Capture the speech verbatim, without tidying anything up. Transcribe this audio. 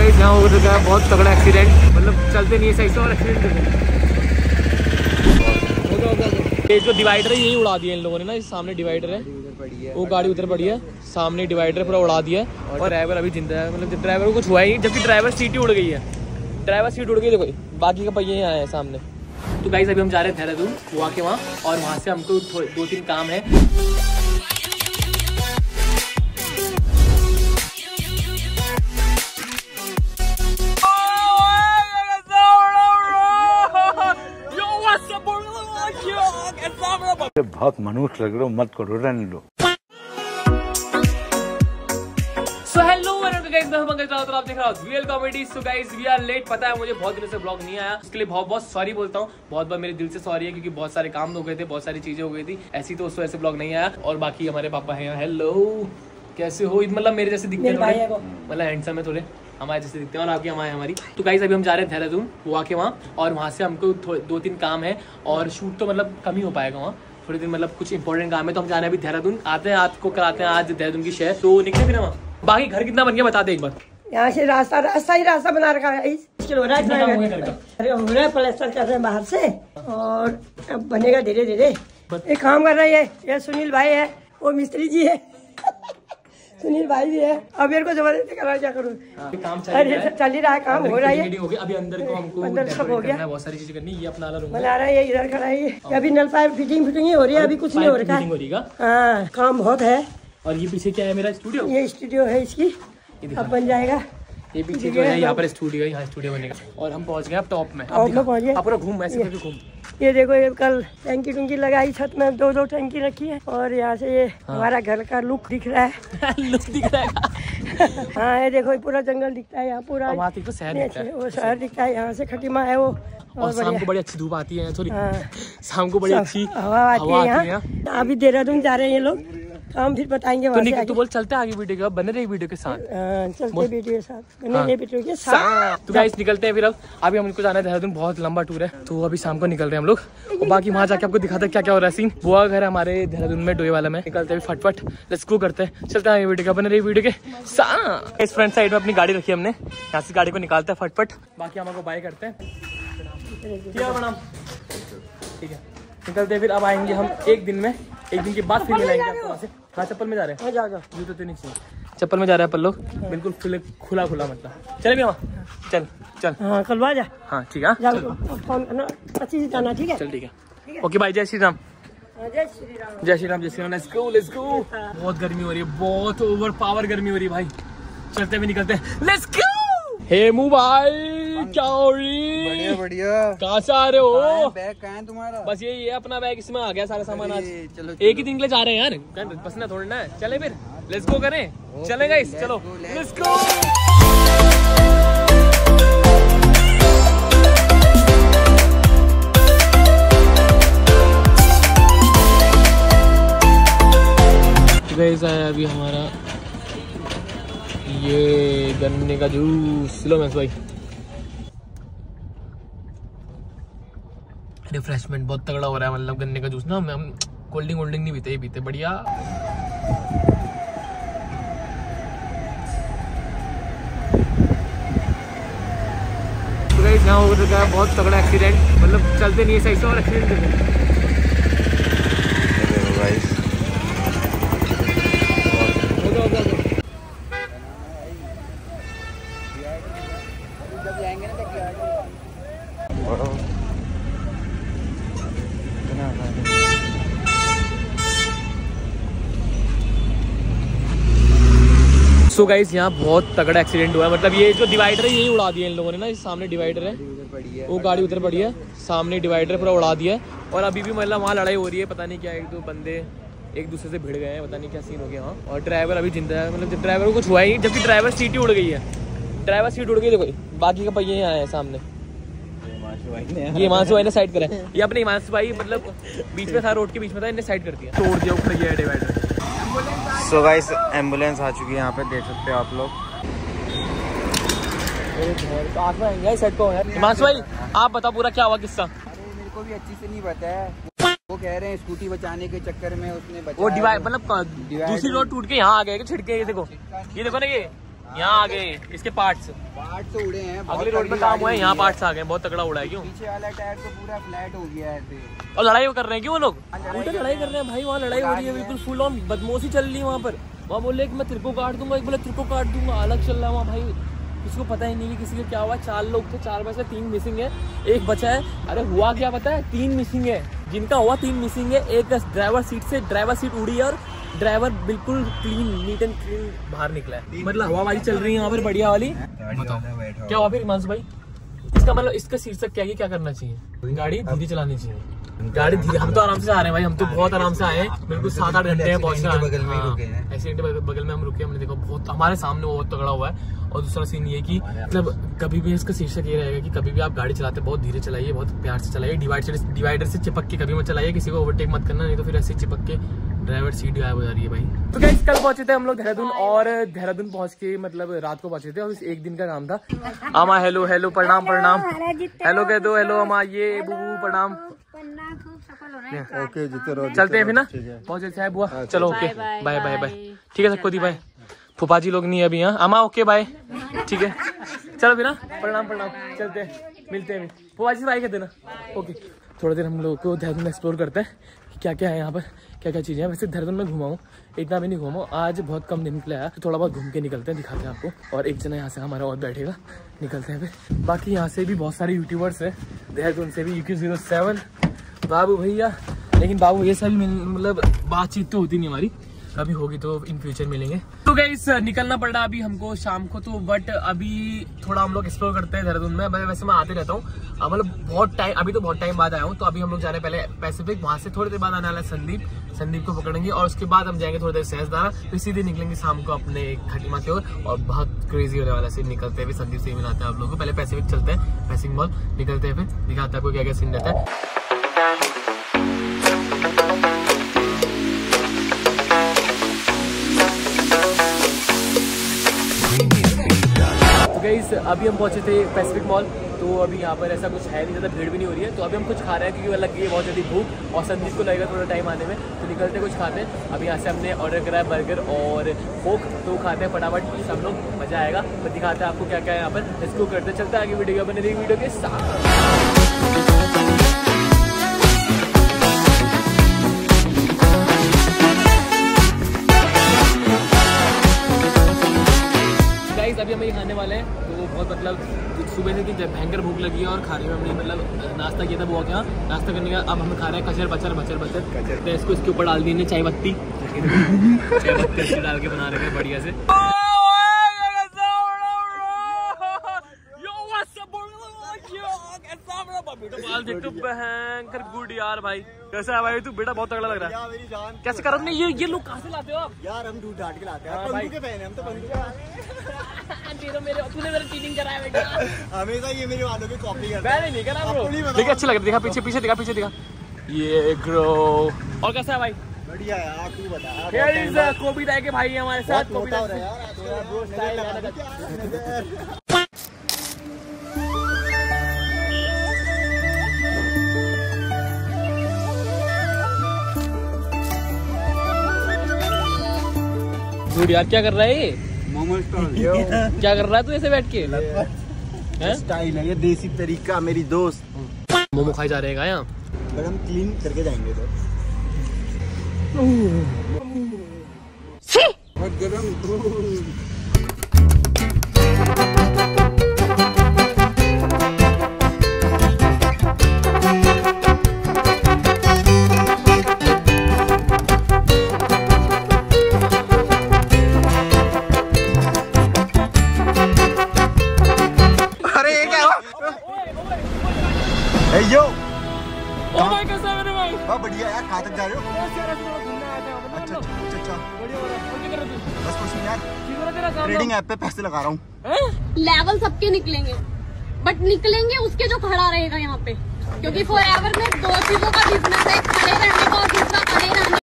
Guys यहाँ हो चुका है बहुत तगड़ा एक्सीडेंट, मतलब चलते नहीं है सही से और एक्सीडेंट कर ये जो डिवाइडर है यही उड़ा दिया इन लोगों ने ना। इस सामने डिवाइडर है, वो गाड़ी उधर पड़ी है, सामने डिवाइडर पूरा उड़ा दिया है और ड्राइवर अभी जिंदा है, मतलब ड्राइवर को कुछ हुआ ही, जबकि ड्राइवर सीट ही उड़ गई है। ड्राइवर सीट उड़ गई, देखो बाकी का पहिए यहाँ है सामने। तो गाइस अभी हम जा रहे हैं देहरादून गोवा के वहाँ, और वहाँ से हमको दो तीन काम है। बहुत मनुष्य लग रहे हो, मत करो, रहने दो। सो हेलो गाइस, मैं पंकज राउत और आप देख रहे हो real comedy. So guys we are late, पता है मुझे बहुत दिनों से ब्लॉग नहीं आया, उसके लिए बहुत बहुत सॉरी बोलता हूँ। बहुत बार मेरे दिल से सॉरी है, क्योंकि बहुत सारे काम हो गए थे, बहुत सारी चीजें हो गई थी ऐसी, तो उस वजह से ब्लॉग नहीं आया। और बाकी हमारे पापा हैं, हेलो कैसे हो, मतलब मेरे जैसे दिखते हैं, मतलब हैंडसम है थोड़े, हमारे जैसे दिखते हैं, और आपकी हमारे हमारी। तो गाइस अभी हम जा रहे हैं देहरादून गोवा के वहाँ, और वहाँ से हमको दो तीन काम है, और शूट तो मतलब कम ही हो पाएगा वहाँ थोड़े दिन, मतलब कुछ इंपॉर्टेंट काम है। तो हम जाना है अभी देहरादून, आते हैं आपको कराते हैं आज देहरादून की शहर। तो निकले फिर हम। बाकी घर कितना बन गया बता दे एक बार। यहाँ से रास्ता रास्ता ही रास्ता बना रखा है, मुश्किल हो रहा है। अरे हो रहा है, प्लास्टर कर रहे हैं बाहर से, और अब बनेगा धीरे धीरे। एक काम कर रही है, ये सुनील भाई है, वो मिस्त्री जी है, सुनील भाई भी है। अब मेरे को जबरदस्ती करा, क्या करूँ, काम चल ही रहा है, काम हो रहा है। अभी अंदर को हमको अंदर सब हो गया, बहुत सारी चीजें करनी। ये अपना रूम बना रहा है, ये इधर खड़ा है, ये अभी नल पाइप फिटिंग फिटिंग ही हो रही है, अभी कुछ नहीं हो रहा है। हाँ काम बहुत है। और ये पीछे क्या है, मेरा स्टूडियो, ये स्टूडियो है इसकी, अब बन जाएगा। ये पीछे जो है यहाँ पर स्टूडियो है, यहाँ स्टूडियो बनेगा। और हम पहुँच गए अब टॉप में, टॉप में पहुँच गए। पूरा घूम ऐसे करके घूम। ये देखो, ये कल टंकी टुंकी लगाई छत में, दो दो टंकी रखी है, और यहाँ से ये हाँ। हमारा घर का लुक दिख रहा है। लुक दिख रहा है हाँ ये देखो, पूरा जंगल दिखता है यहाँ, पूरा वहाँ तो शहर दिखता है, वो शहर दिखता है। यहाँ से खटीमा है वो, और शाम को बड़ी अच्छी धूप आती है, सॉरी शाम को बड़ी अच्छी हवा आती है यहाँ। अभी देहरादून जा रहे हैं ये लोग, हम फिर बताएंगे। तो नहीं, तू बोल चलते आगे वीडियो के, बने रहे वीडियो के साथ, चलते वीडियो के साथ, बने वीडियो के साथ। तो गाइस निकलते हैं फिर। अब अभी हमको जाना है देहरादून, बहुत लंबा टूर है, तो अभी शाम को निकल रहे हैं हम लोग, और बाकी वहाँ जाके आपको दिखाते हैं क्या क्या हो रहा है सीन। बुआ घर हमारे देहरादून में, डोई वाला में। निकलते हैं फटफट, लेट्स गो करते हैं, चलते हैं वीडियो का, बने रही वीडियो के साथ। इस फ्रंट साइड में अपनी गाड़ी रखी है हमने, यहाँ से गाड़ी को निकालते हैं फटफट, बाकी हमको बाय करते हैं। ठीक है निकलते हैं फिर। अब आएंगे हम एक दिन में, एक दिन के बाद फिर मिलाएंगे आपको वहाँ से। हाँ चप्पल में जा रहे हैं, जूते तो नहीं चाहिए, चप्पल में जा रहे हैं अपन लोग, बिल्कुल खुले खुला खुला मतलब। चले भी वहाँ, चल चल हाँ कलवा जा। हाँ ठीक है, फोन करना अच्छी से जाना, ठीक है चल ठीक है, ओके बाय, जय श्री राम। जय श्री राम, जय श्री राम, जय Shri Ram. Let's go let's go. बहुत गर्मी हो रही है, बहुत ओवर पावर गर्मी हो रही है भाई, चलते भी निकलते हैं, लेट्स गो। हेमू भाई क्या हो रही? बढ़िया बढ़िया। कहाँ से आ रहे हो? बैग कहाँ है तुम्हारा? बस ये ये अपना बैग, इसमें आ गया सारा सामान आज। चलो एक ही दिन के लिए जा रहे हैं यार, बस ना थोड़ा ना, चले फिर, लेट्स गो करें, चलेगा इस, चलो लेट्स गो। गाइस आया अभी हमारा ये गन्ने का जूस, लो मैं भाई, रिफ्रेशमेंट बहुत तगड़ा हो रहा है, मतलब गन्ने का जूस ना, हम कोल्ड ड्रिंक वोल्ड ड्रिंक नहीं पीते, ये पीते बढ़िया। तो गाइस यहाँ हो चुका है बहुत तगड़ा एक्सीडेंट, मतलब चलते नहीं है सही से, और एक्सीडेंट कर रहे हैं। सो गाइस यहाँ बहुत तगड़ा एक्सीडेंट हुआ है, मतलब ये जो डिवाइडर है यही उड़ा दिया इन लोगों ने ना। इस सामने डिवाइडर है, वो गाड़ी उधर पड़ी है, सामने डिवाइडर पूरा उड़ा दिया है, और अभी भी मतलब वहाँ लड़ाई हो रही है, पता नहीं क्या, एक दो बंदे एक दूसरे से भिड़ गए हैं, पता नहीं क्या सीन हो गया वहाँ। और ड्राइवर अभी जिंदा है, मतलब ड्राइवर को कुछ हुआ ही, जबकि ड्राइवर सीट ही उड़ गई है, ड्राइवर सीट उड़ गई, देखो बाकी का पहिए यहाँ है सामने। ये हिमांशु भाई ने साइड करा है, ये अपने हिमांशु भाई मतलब बीच में था, रोड के बीच में था, इन्हें साइड कर दिया, तोड़ दिया, उखड़ गया डिवाइडर। सो गाइस एम्बुलेंस आ चुकी है यहाँ पे, देख सकते हो आप लोग। हिमांशु भाई आप बता पूरा क्या हुआ किस्सा। अरे मेरे को भी अच्छी से नहीं पता है, वो कह रहे हैं स्कूटी बचाने के चक्कर में उसने बचाया, वो डिवाइड मतलब दूसरी रोड टूट के यहाँ आ गए, छिड़के, ये देखो ये देखो ना, ये यहाँ आ गए इसके पार्ट्स पार्ट तो उड़े हैं, अगली रोड में काम हुआ है, यहाँ पार्ट्स आ गए, बहुत तगड़ा उड़ा है। क्यों? पीछे वाला टायर तो पूरा फ्लैट हो गया है। और लड़ाई कर रहे हैं क्यों वो लोग? उल्टा लड़ाई कर रहे हैं भाई, वहाँ लड़ाई हो रही है बिल्कुल फुल ऑन, बदमाशी चल रही है वहाँ पर। वहाँ बोले कि मैं तेरे को काट दूंगा, एक बोले तेरे को काट दूंगा, अलग चल रहा है वहाँ भाई। किसी को पता ही नहीं कि किसी का क्या हुआ। चार लोग थे, चार में से तीन मिसिंग है, एक बचा है। अरे हुआ क्या पता है? तीन मिसिंग है, जिनका हुआ तीन मिसिंग है। एक ड्राइवर सीट से ड्राइवर सीट उड़ी है और ड्राइवर बिल्कुल क्लीन, नीट एंड क्लीन बाहर निकला है। मतलब हवा वाली चल रही है यहाँ पर, बढ़िया वाली। बताओ क्या हुआ फिर हिमांशु भाई? इसका मतलब इसका शीर्षक क्या है, क्या करना चाहिए? गाड़ी धीरे चलानी चाहिए, गाड़ी धीरे। हम तो आराम से आ रहे हैं भाई, हम तो बहुत आराम से आए हैं, बिल्कुल सात आठ घंटे हैं पहुंचना। एक्सीडेंट बगल में हम रुके, हमने देखा बहुत हमारे सामने बहुत तगड़ा हुआ है। और दूसरा सीन ये कि मतलब कभी भी इसका शीर्षक ये रहेगा कि कभी भी आप गाड़ी चलाते बहुत धीरे चलाइए, बहुत प्यार से चलाइए, डिवाइडर से डिवाइडर से चिपक के कभी मत चलाइए, किसी को ओवरटेक मत करना, नहीं तो फिर ऐसे चिपक के ड्राइवर सीट गायब हो जा रही है भाई। तो गाइस कल पहुंचे थे हम लोग देहरादून, और देहरादून पहुंच के मतलब रात को पहुंचे थे, और इस एक दिन का काम था। अमा हेलो हेलो प्रणाम प्रणाम हेलो कह दो, हेलो अमा, ये बुबू प्रणाम। ओके जीते रहो, चलते हैं फिर ना, पहुंचे साहब बुआ, चलो ओके बाय बाय बाय। ठीक है सबको दी बाय, फुफाजी लोग नहीं है अभी यहाँ। अमा ओके बाय, ठीक है चलो फिर ना, प्रणाम प्रणाम, चलते हैं मिलते हैं। फुफाजी से बाय कर देना, ओके। थोड़ा देर हम लोग को देहरादून एक्सप्लोर करते हैं क्या क्या है यहाँ पर, क्या क्या चीज़ें हैं। वैसे देहरादून में घुमाऊँ, इतना भी नहीं घुमाऊँ, आज बहुत कम दिन निकला है, तो थोड़ा बहुत घूम के निकलते हैं, दिखाते हैं आपको। और एक जना यहाँ से हमारा और बैठेगा, निकलते हैं फिर। बाकी यहाँ से भी बहुत सारे यूट्यूबर्स हैं, देहरादून से भी, यू क्यू ज़ीरो सेवन बाबू भैया। लेकिन बाबू ये सब मतलब बातचीत तो होती नहीं हमारी, कभी होगी तो इन फ्यूचर मिलेंगे। तो गाइस निकलना पड़ रहा अभी हमको शाम को, तो बट अभी थोड़ा हम लोग एक्सप्लोर करते हैं देहरादून में। वैसे मैं आते रहता हूँ, मतलब बहुत टाइम, अभी तो बहुत टाइम बाद आया हूँ। तो अभी हम लोग जा रहे हैं पहले पैसिफिक, वहाँ से थोड़ी देर बाद आने वाला है संदीप, संदीप को पकड़ेंगे, और उसके बाद हम जाएंगे थोड़ी देर सहसदारा, फिर सीधे निकलेंगे शाम को अपने खटीमा की ओर। और बहुत क्रेजी होने वाला सीन, निकलते हैं फिर संदीप से ही मिलाते हैं आप लोगों को। पहले पैसिफिक चलते हैं, पैसिफिक मॉल निकलते हैं, फिर दिखाते हैं आपको क्या क्या सीन रहता है। गाइस अभी हम पहुंचे थे पैसिफिक मॉल, तो अभी यहाँ पर ऐसा कुछ है नहीं, ज़्यादा भीड़ भी नहीं हो रही है। तो अभी हम कुछ खा रहे हैं क्योंकि लग गई है बहुत जल्दी भूख, और संदीप को लगेगा थोड़ा टाइम आने में, तो निकलते कुछ खाते हैं। अभी यहाँ से हमने ऑर्डर करा है बर्गर और कोक, तो खाते हैं फटाफट सब लोग, मज़ा आएगा। तो दिखाते हैं आपको क्या क्या है यहाँ पर, इसको करते चलते आगे वीडियो बने रही वीडियो के साथ। अभी हम ये खाने वाले हैं, तो बहुत मतलब सुबह से कि भयंकर भूख लगी है, और खाने में हमने मतलब नाश्ता किया था बहुत यहाँ, नाश्ता करने का। अब हम खा रहे हैं कचर बचर बचर बचर तो इसको इसके ऊपर डाल दी चाय पत्ती चाय पत्ती डाल के बना रहे हैं बढ़िया से। भयंकर गुड यार भाई, कैसा है भाई तू? बेटा बहुत तगड़ा लग रहा है, कैसे कर रहे? ये ये लोग कहाँ से लाते हो आप? यार हम ढूंढ ढांड के लाते हैं, हाँ, के फैन हैं हम तो बंदूक के। मेरे तूने मेरा चीटिंग कराया बेटा, हमेशा ये मेरे वालों की कॉपी करता है। मैंने नहीं करा ब्रो, देखिए अच्छा लग रहा है, दिखा पीछे पीछे दिखा पीछे दिखा ये ग्रो। और कैसा है भाई? बढ़िया यार, तू बता। Here is कोबी दाई के भाई हमारे साथ, कोबी दाई गुड यार। क्या कर रहा है ये? मोमो स्टॉल। क्या कर रहा है तू ऐसे बैठ के? स्टाइल है ये, देसी तरीका मेरी दोस्त। मोमो खाए जा रहे हैं यहाँ, पर हम क्लीन करके जाएंगे तो। बहुत गरम। यो ओ भाई कैसा है मेरे भाई? बहुत बढ़िया यार, कहाँ तक जा रहे हो? घूमने आया था। अच्छा अच्छा अच्छा, बढ़िया हो रहा है। और क्या कर रहा है तू? बस कुछ नहीं यार, ठीक हो रहा है तेरा काम? ट्रेडिंग ऐप पे पैसे लगा रहा हूँ। लेवल सबके निकलेंगे, बट निकलेंगे उसके जो खड़ा रहेगा यहाँ पे, क्योंकि फॉरएवर में दो चीजों का बिजनेस है, खड़े रहने का और दूसरा खड़े रहने